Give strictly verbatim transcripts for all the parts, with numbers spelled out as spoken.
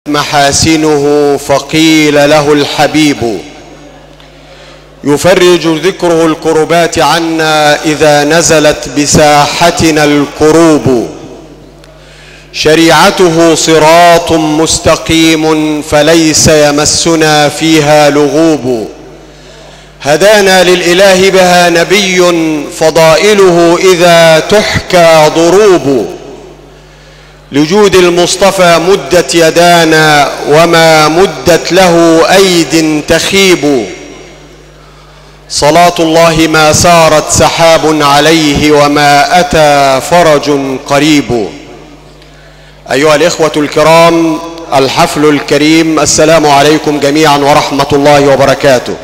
محاسنه فقيل له الحبيب، يفرج ذكره الكربات عنا إذا نزلت بساحتنا الكروب. شريعته صراط مستقيم فليس يمسنا فيها لغوب. هدانا للإله بها نبي فضائله إذا تحكى ضروب. لجود المصطفى مدت يدانا وما مدت له أيد تخيب. صلاة الله ما سارت سحاب عليه وما أتى فرج قريب. أيها الإخوة الكرام، الحفل الكريم، السلام عليكم جميعا ورحمة الله وبركاته.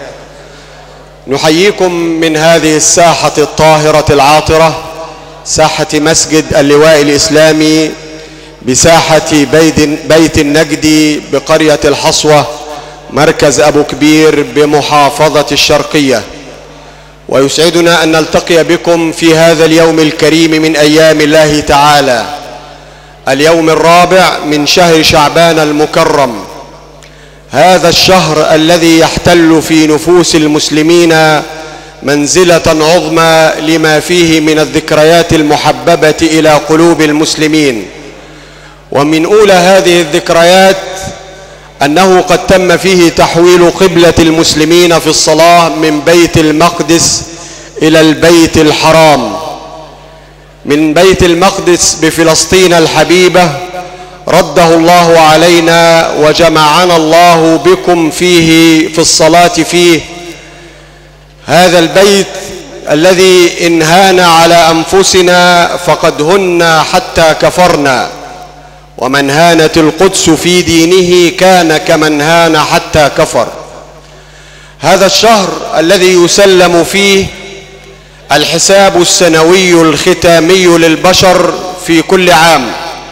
نحييكم من هذه الساحة الطاهرة العاطرة، ساحة مسجد اللواء الإسلامي بساحة بيت النجدي بقرية الحصوة مركز أبو كبير بمحافظة الشرقية. ويسعدنا أن نلتقي بكم في هذا اليوم الكريم من أيام الله تعالى، اليوم الرابع من شهر شعبان المكرم، هذا الشهر الذي يحتل في نفوس المسلمين منزلة عظمى لما فيه من الذكريات المحببة إلى قلوب المسلمين. ومن أولى هذه الذكريات أنه قد تم فيه تحويل قبلة المسلمين في الصلاة من بيت المقدس إلى البيت الحرام، من بيت المقدس بفلسطين الحبيبة رده الله علينا وجمعنا الله بكم فيه في الصلاة فيه. هذا البيت الذي إن هان على أنفسنا فقد هنا حتى كفرنا، ومن هانت القدس في دينه كان كمن هان حتى كفر. هذا الشهر الذي يسلم فيه الحساب السنوي الختامي للبشر في كل عام،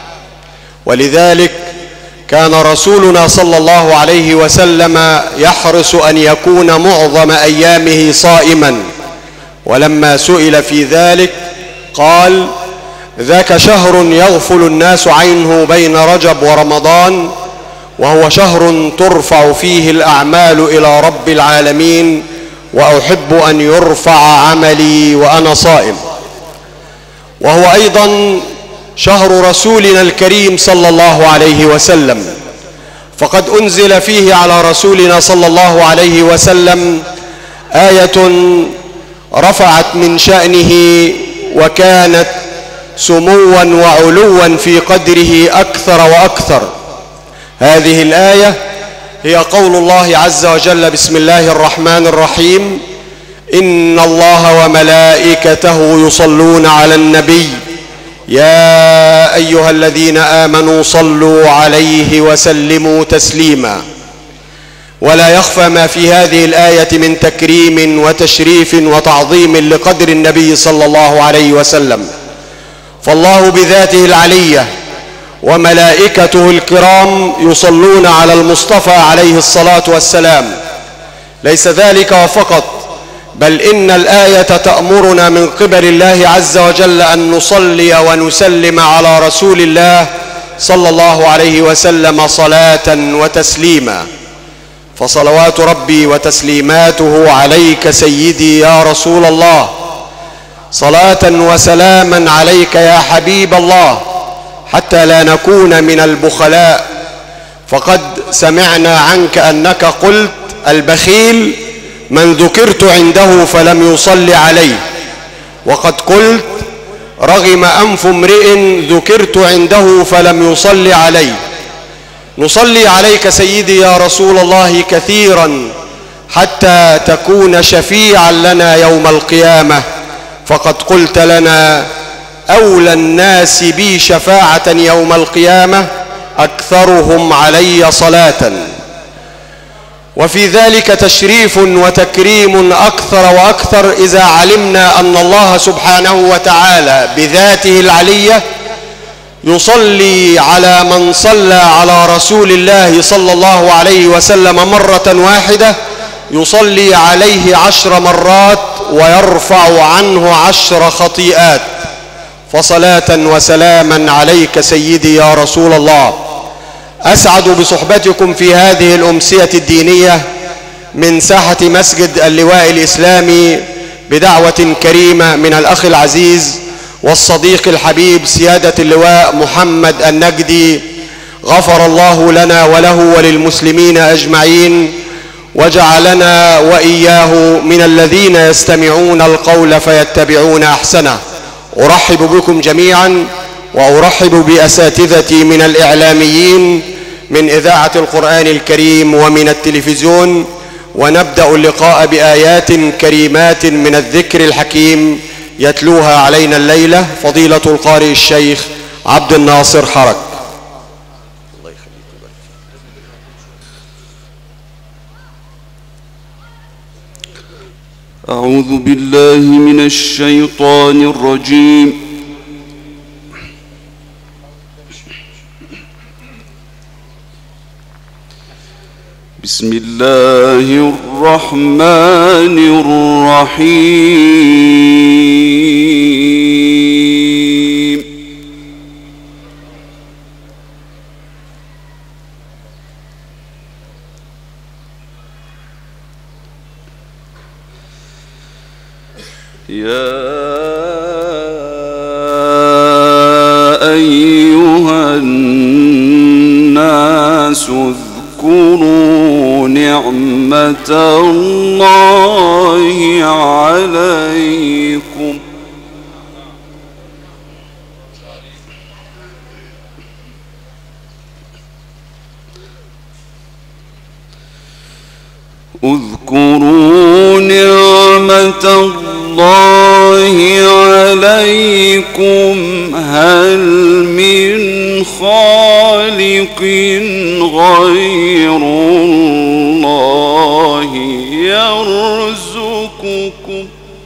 ولذلك كان رسولنا صلى الله عليه وسلم يحرص أن يكون معظم أيامه صائما، ولما سئل في ذلك قال: ذاك شهر يغفل الناس عنه بين رجب ورمضان، وهو شهر ترفع فيه الأعمال إلى رب العالمين، وأحب أن يرفع عملي وأنا صائم. وهو أيضا شهر رسولنا الكريم صلى الله عليه وسلم، فقد أنزل فيه على رسولنا صلى الله عليه وسلم آية رفعت من شأنه وكانت سموا وعلوا في قدره أكثر وأكثر. هذه الآية هي قول الله عز وجل: بسم الله الرحمن الرحيم، إن الله وملائكته يصلون على النبي يا أيها الذين آمنوا صلوا عليه وسلموا تسليما. ولا يخفى ما في هذه الآية من تكريم وتشريف وتعظيم لقدر النبي صلى الله عليه وسلم، فالله بذاته العلية وملائكته الكرام يصلون على المصطفى عليه الصلاة والسلام. ليس ذلك وفقط، بل إن الآية تأمرنا من قبل الله عز وجل أن نصلي ونسلم على رسول الله صلى الله عليه وسلم صلاة وتسليما. فصلوات ربي وتسليماته عليك سيدي يا رسول الله، صلاة وسلاما عليك يا حبيب الله، حتى لا نكون من البخلاء. فقد سمعنا عنك أنك قلت: البخيل من ذكرت عنده فلم يصلي عليه. وقد قلت: رغم أنف امرئ ذكرت عنده فلم يصلي عليه. نصلي عليك سيدي يا رسول الله كثيرا حتى تكون شفيعا لنا يوم القيامة، فقد قلت لنا: أولى الناس بي شفاعة يوم القيامة أكثرهم علي صلاة. وفي ذلك تشريف وتكريم أكثر وأكثر إذا علمنا أن الله سبحانه وتعالى بذاته العلية يصلي على من صلى على رسول الله صلى الله عليه وسلم مرة واحدة، يصلي عليه عشر مرات ويرفع عنه عشر خطيئات. فصلاة وسلاما عليك سيدي يا رسول الله. أسعد بصحبتكم في هذه الأمسية الدينية من ساحة مسجد اللواء الإسلامي بدعوة كريمة من الأخ العزيز والصديق الحبيب سيادة اللواء محمد النجدي، غفر الله لنا وله وللمسلمين أجمعين، وجعلنا وإياه من الذين يستمعون القول فيتبعون أحسنه. أرحب بكم جميعا، وأرحب بأساتذتي من الإعلاميين من إذاعة القرآن الكريم ومن التلفزيون، ونبدأ اللقاء بآيات كريمات من الذكر الحكيم يتلوها علينا الليلة فضيلة القارئ الشيخ عبد الناصر حرك. أعوذ بالله من الشيطان الرجيم. بسم الله الرحمن الرحيم. يا أيها الناس اذكروا نعمة الله عليكم اذكروا نعمة الله عليكم هل من خالق غير الله يرزقكم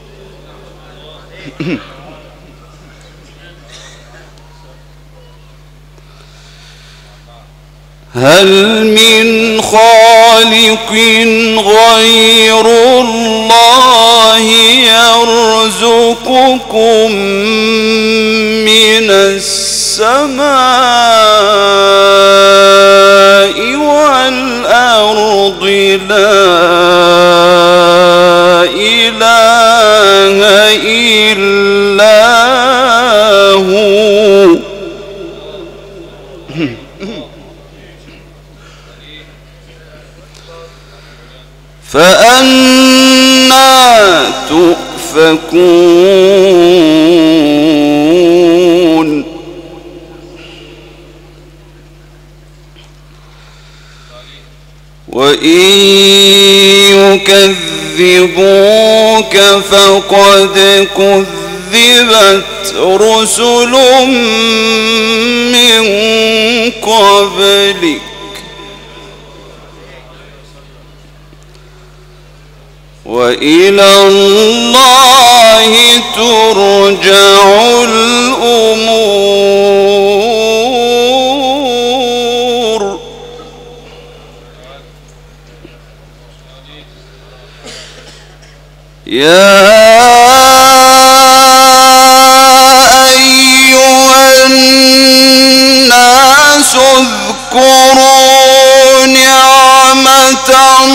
هل من خالق غير الله يرزقكم من السماء والأرض؟ لا إله إلا هو فأنى تؤفكون وإن يكذبوك فقد كذبت رسل من قبلك وإلى الله ترجع الأمور. يا أيها الناس اذكروا نعمة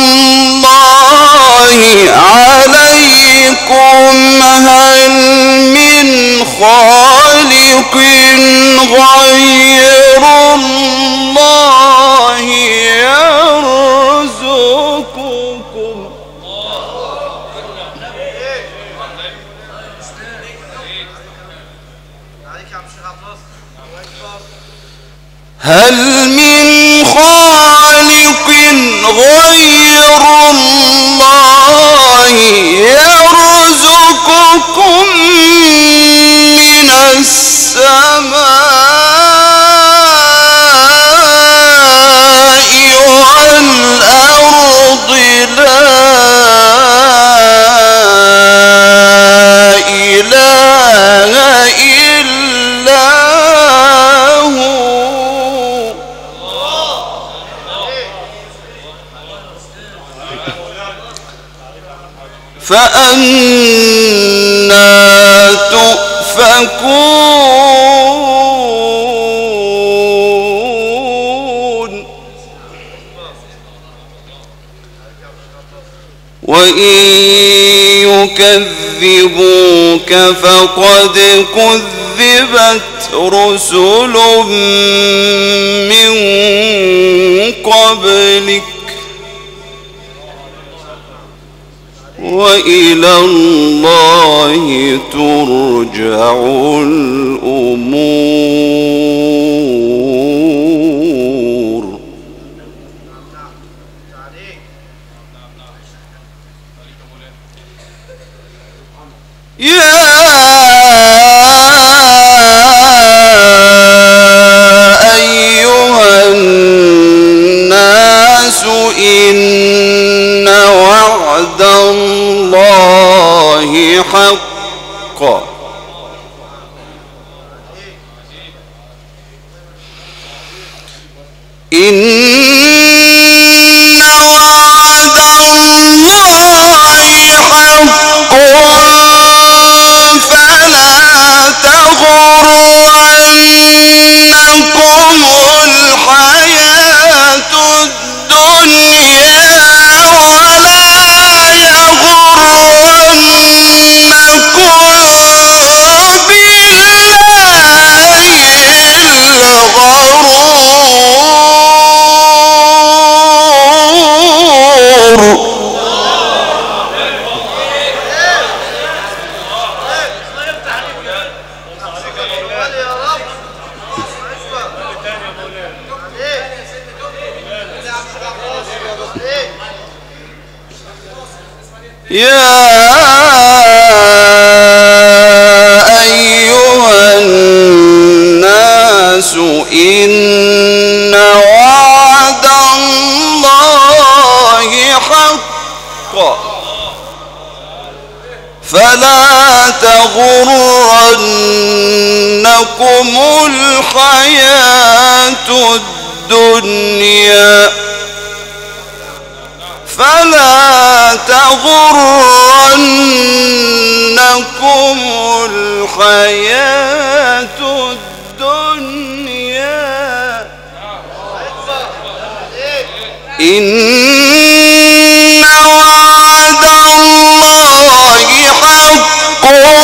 الله عليكم هل من خالق غير الله يرزقكم هل من خالق غير الله يرزقكم من السماء والأرض؟ لا إله إلا هو فأنى تؤفكون وإن يكذبوك فقد كذبت رسل من قبلك وإلى الله ترجع الأمور. يا أيها الناس إن وعد الله حق إن وعد الله حق فلا تغرنكم الحياة الدنيا ولا يغرنكم يا أيها الناس إن وعد الله حق فلا تغرنكم الحياة الدنيا فلا تغرنكم الحياة الدنيا إن وعد الله حق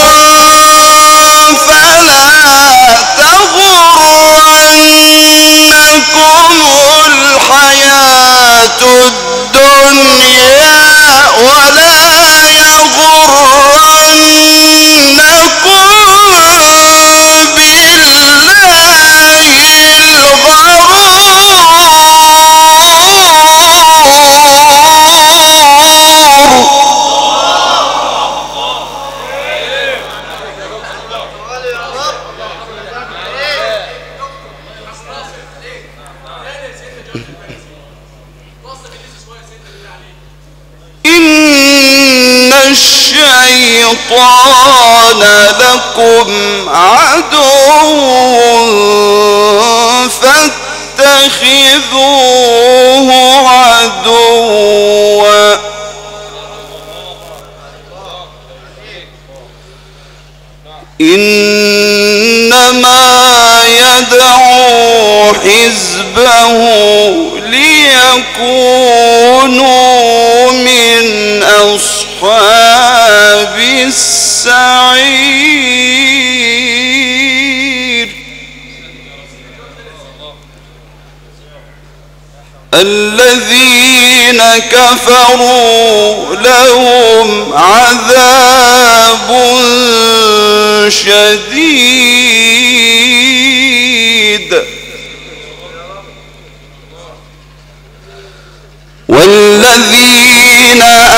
فلا تغرنكم الحياة الدنيا ولا يغرنكم بالله إن الشيطان لكم عدو فاتخذوه عدوا إنما يدعو حزبه ليكونوا من أصحاب السعير الذين كفروا لهم عذاب شديد والذين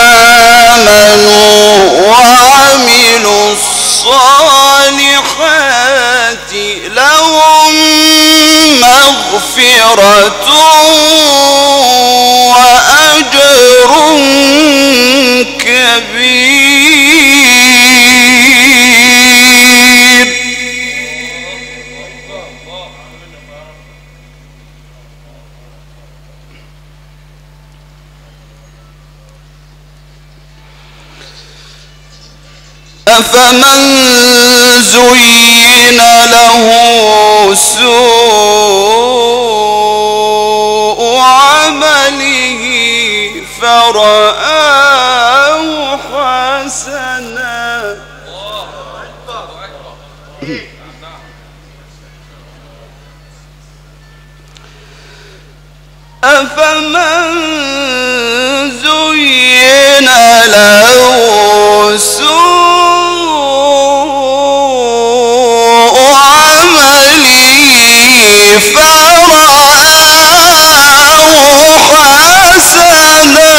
آمنوا وعملوا الصالحات لهم مغفرة وأجر كبير. أفمن زين له سوء عمله فرآه أفمن زين له سوء عمله فرآه حسنا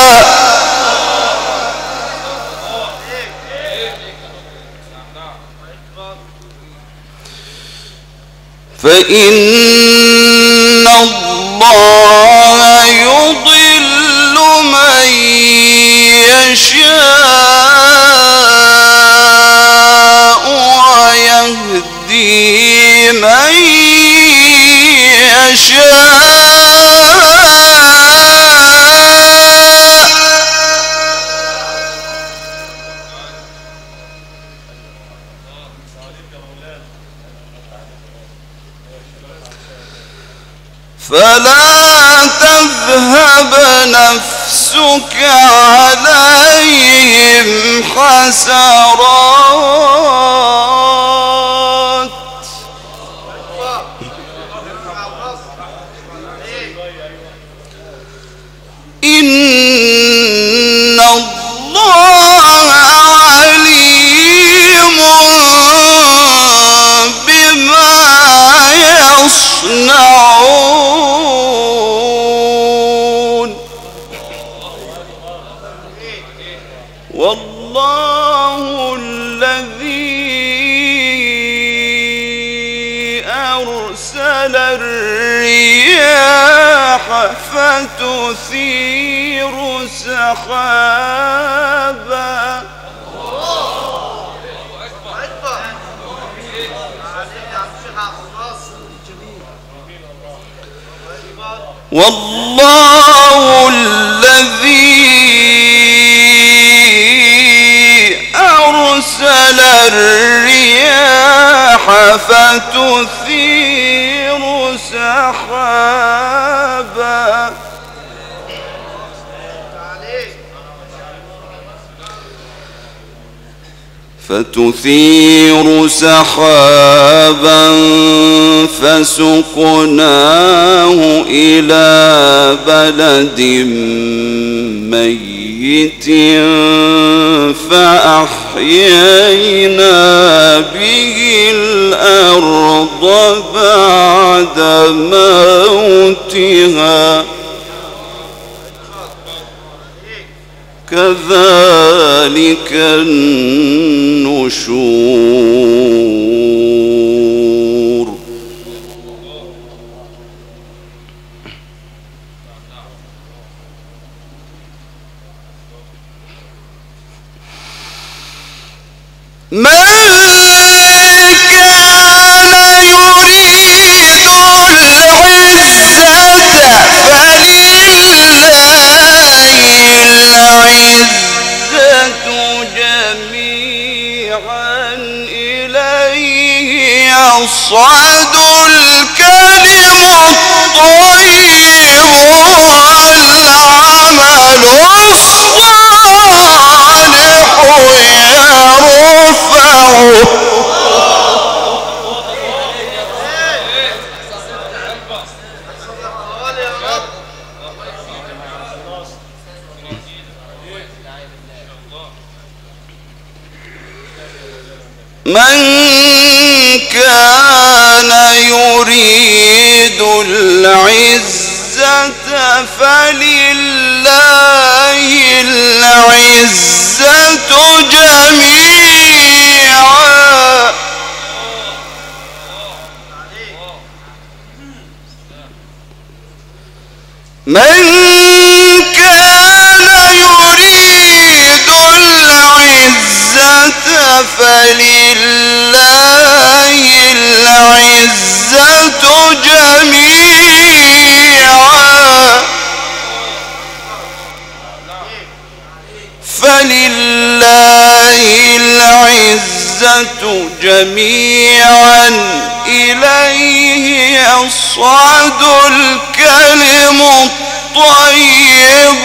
فإن الله يضل من يشاء ويهدي من يشاء فلا تذهب نفسك عليهم حسرات إن الله عليم بما يصنعون والله الذي أرسل الرياح فتثير سحابا والله الذي أرسل الرياح فتثير سحابا فتثير سحابا فسقناه إلى بلد ميت فأحيينا به الأرض بعد موتها كذلك النشور من كان يريد العزة العزة جميعا إليه يصعد الكلم الطيب والعمل الصالح يرفعه من كان يريد العزة فلله العزة جميعا من كان يريد العزة فلله العزة جميعا فلله العزة جميعا إليه يصعد الكلم الطيب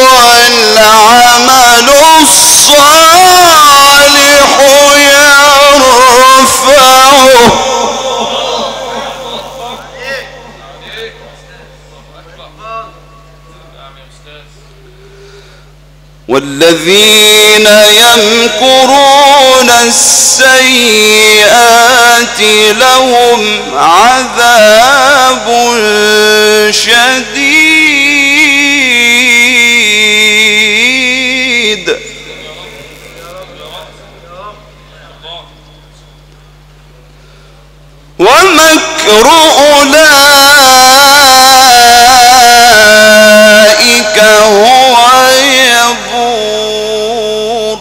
والعمل الصالح يرفعه والذين يمكرون السيئات لهم عذاب شديد ومكر أولئك هو يبور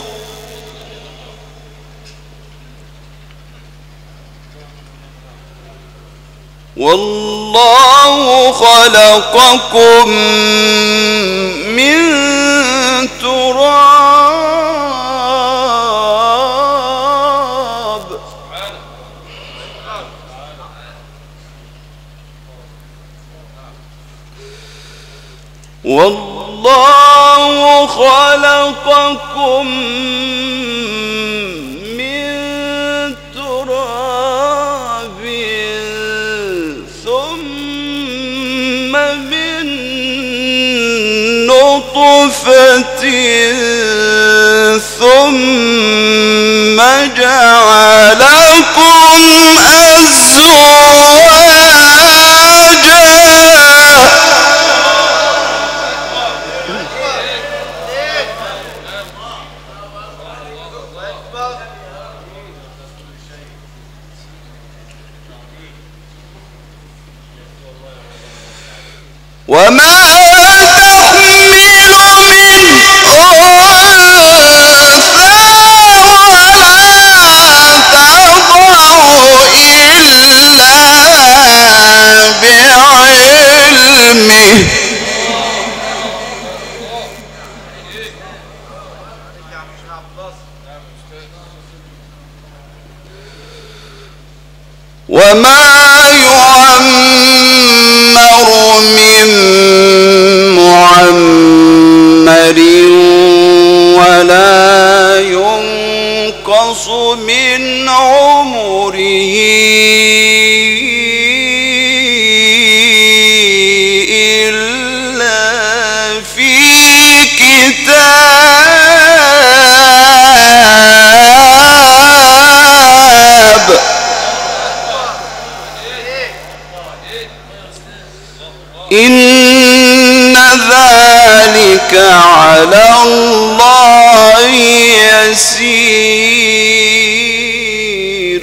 والله خلقكم من تراب والله خلقكم من تراب ثم من نطفة ثم جعلكم أزواجا وما تحمل من أنثى ولا تضع إلا بعلمه وما يعمر من معمر ولا ينقص من عمره إلا في كتاب إن ذلك على الله يسير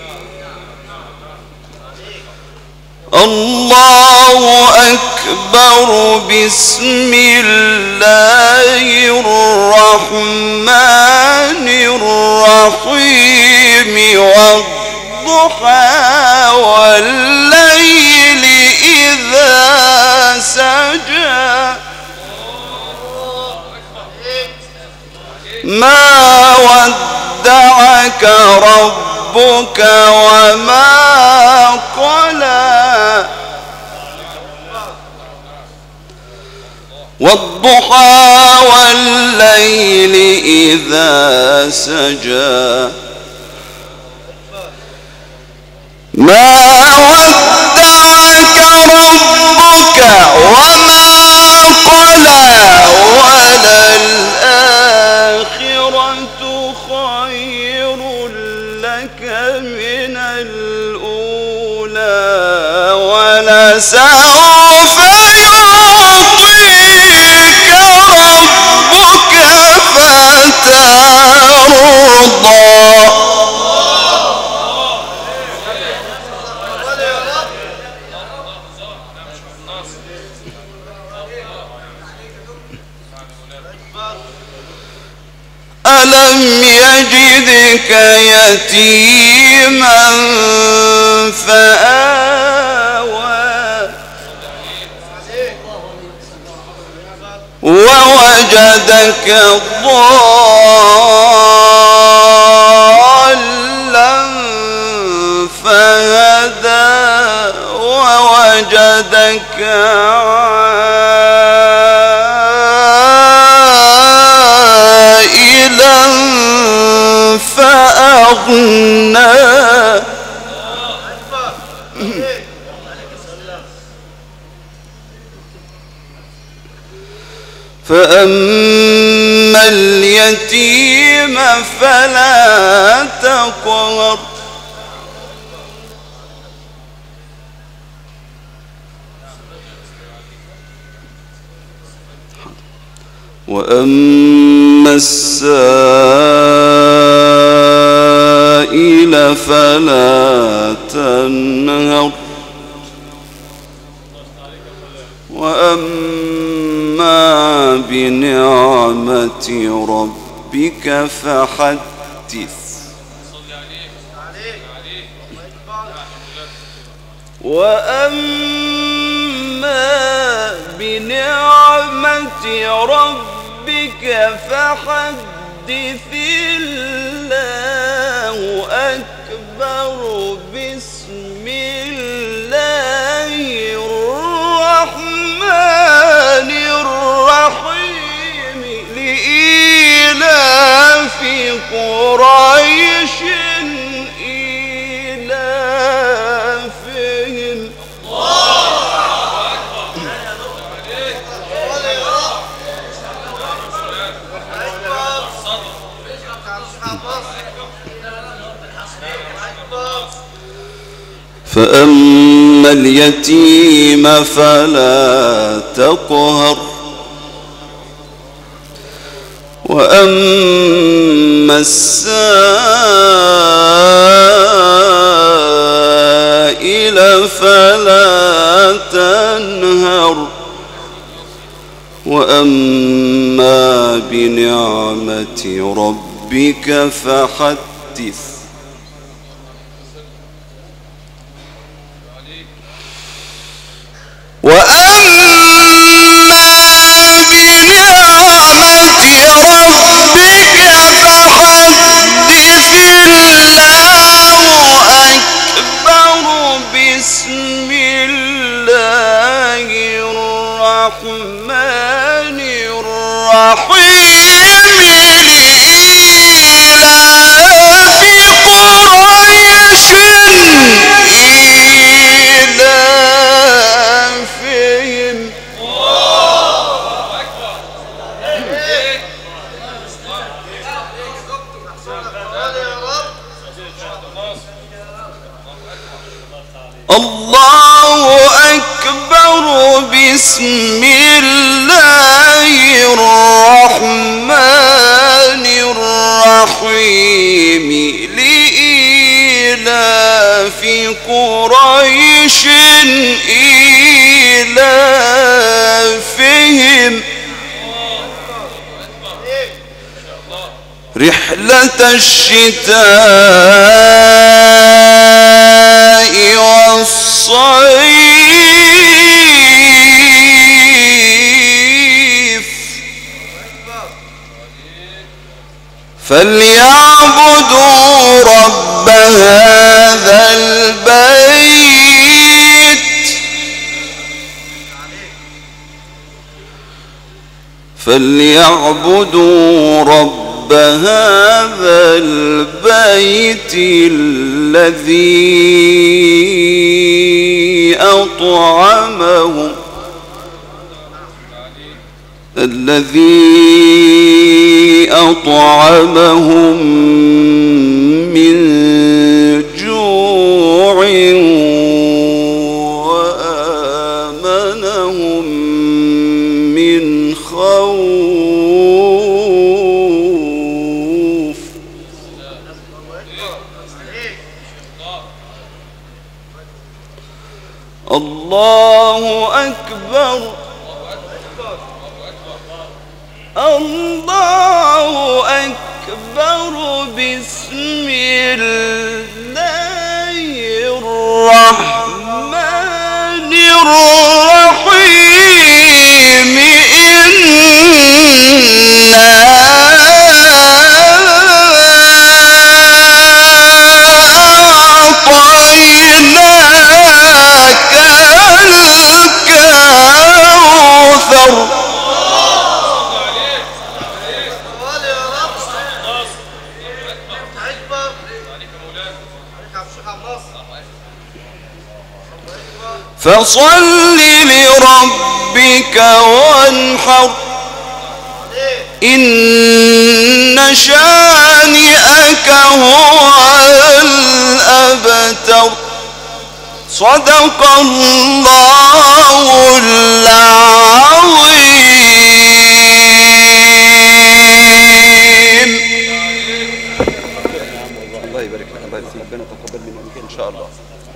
الله أكبر بسم الله الرحمن الرحيم والضحى والليل إذا سجى ما ودعك ربك وما قلى والضحى والليل إذا سجى ما ودعك ربك وما قلى وللآخرة خير لك من الأولى ولسوف يعطيك ربك فترضى ألم يجدك يتيما فآوى ووجدك ضالا فهدى ووجدك عائلا فأغنى فأما اليتيم فلا تقهر وأما السائل فلا تنهر وأما بنعمة ربك فحدث وأما بنعمة ربك فحدث الله أكبر بسم الله الرحمن الرحيم لإيلاف قريش إيلافهم فأما اليتيم فلا تقهر وأما السائل فلا تنهر وأما بنعمة ربك فحدث وأما بنعمة ربك فحدث الله أكبر بسم الله الرحمن الرحيم لإيلاف قريش إيلافهم الله أكبر بسم الله الرحمن الرحيم لإيلاف قريش إيلافهم رحلة الشتاء والصيف فليعبدوا رب هذا البيت فليعبدوا رب هذا البيت الذي أطعمهم الذي أطعمهم من جوع وآمنهم من خوف الله أكبر الله أكبر بسم الله الرحمن الرحيم إنا أعطيناك الكوثر فصل لربك وانحر إن شانئك هو الأبتر. صدق الله العظيم. الله يبارك لك، الله يسلمك، ربنا يتقبل منك ان شاء الله.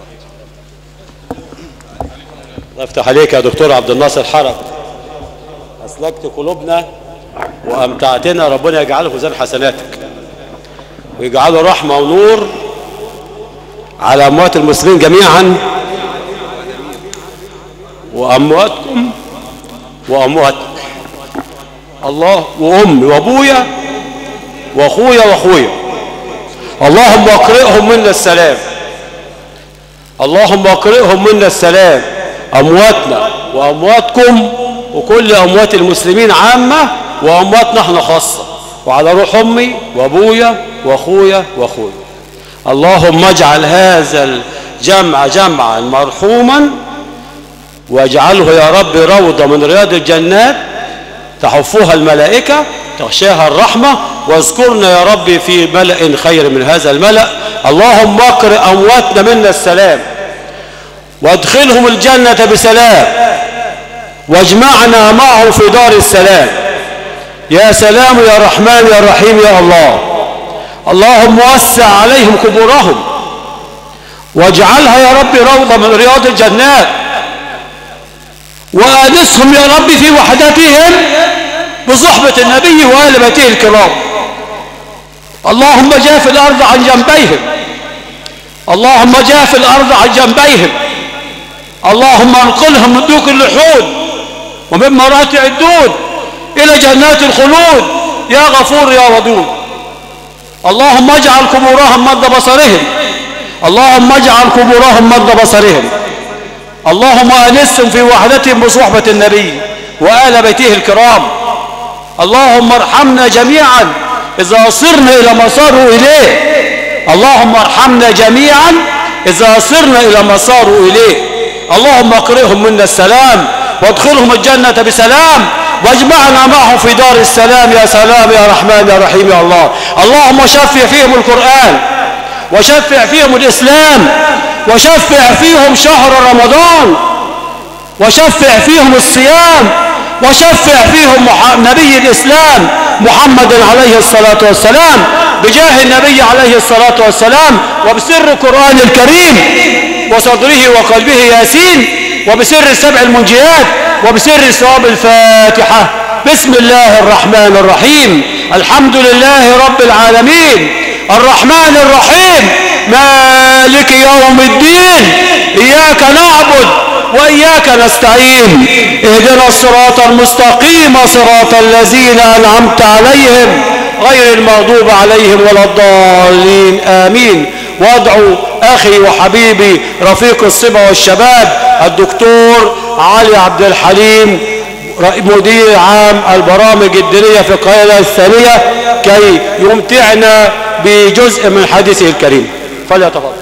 الله يفتح عليك يا دكتور عبد الناصر حرب، أسلكت قلوبنا وأمتعتنا، ربنا يجعله في ميزان حسناتك ويجعله رحمة ونور على أموات المسلمين جميعا وأمواتكم وأمواتنا. الله وأمي وأبويا وأخويا وأخويا، اللهم أقرئهم منا السلام، اللهم أقرئهم منا السلام، أمواتنا وأمواتكم وكل أموات المسلمين عامة وأمواتنا احنا خاصة، وعلى روح أمي وأبويا وأخويا وأخويا. اللهم اجعل هذا الجمع جمعا مرحوما، واجعله يا رب روضة من رياض الجنات تحفها الملائكة تغشاها الرحمة، واذكرنا يا رب في ملأ خير من هذا الملأ. اللهم اقرئ أمواتنا منا السلام، وادخلهم الجنة بسلام، واجمعنا معه في دار السلام. يا سلام يا رحمن يا رحيم يا الله. اللهم وسع عليهم قبورهم، واجعلها يا رب روضة من رياض الجنات، وآنسهم يا رب في وحدتهم بصحبة النبي وآل بيته الكرام. اللهم جاف الأرض عن جنبيهم، اللهم جاف الأرض عن جنبيهم، اللهم انقلهم من دوك اللحود ومن مراتع الدود إلى جنات الخلود يا غفور يا ودود. اللهم اجعل قبورهم مد بصرهم، اللهم اجعل قبورهم مد بصرهم. اللهم آنسهم في وحدتهم بصحبة النبي وآل بيته الكرام. اللهم ارحمنا جميعا إذا صرنا إلى ما صاروا إليه، اللهم ارحمنا جميعا إذا صرنا إلى ما صاروا إليه. اللهم اقرئهم منا السلام، وادخلهم الجنة بسلام، واجمعنا معهم في دار السلام. يا سلام يا رحمن يا رحيم يا الله. اللهم شفع فيهم القرآن، وشفع فيهم الإسلام، وشفع فيهم شهر رمضان، وشفع فيهم الصيام، وشفع فيهم نبي الإسلام محمد عليه الصلاة والسلام، بجاه النبي عليه الصلاة والسلام، وبسر القرآن الكريم وصدره وقلبه ياسين، وبسر السبع المنجيات، وبسر ثواب الفاتحة. بسم الله الرحمن الرحيم. الحمد لله رب العالمين، الرحمن الرحيم، مالك يوم الدين، إياك نعبد وإياك نستعين، اهدنا الصراط المستقيم صراط الذين أنعمت عليهم غير المغضوب عليهم ولا الضالين، آمين. وادعو أخي وحبيبي رفيق الصبا والشباب الدكتور علي عبد الحليم مدير عام البرامج الدينية في القاهرة الثانية كي يمتعنا بجزء من حديثه الكريم، فليتفضل.